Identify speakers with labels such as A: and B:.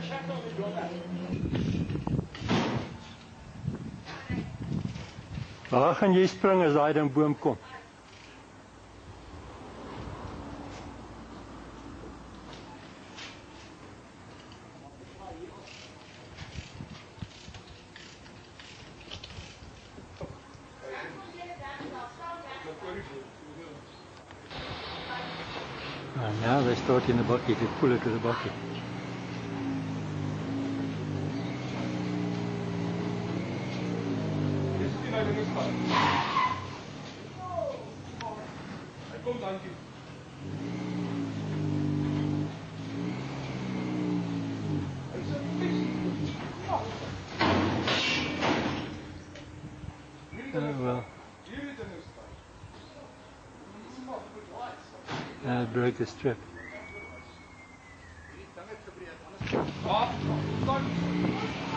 A: Waar gaan jy spring as daai ding boom kom? Now they start in the bucket, you pull it to the bucket. Oh well. It broke the strip.
B: Ah,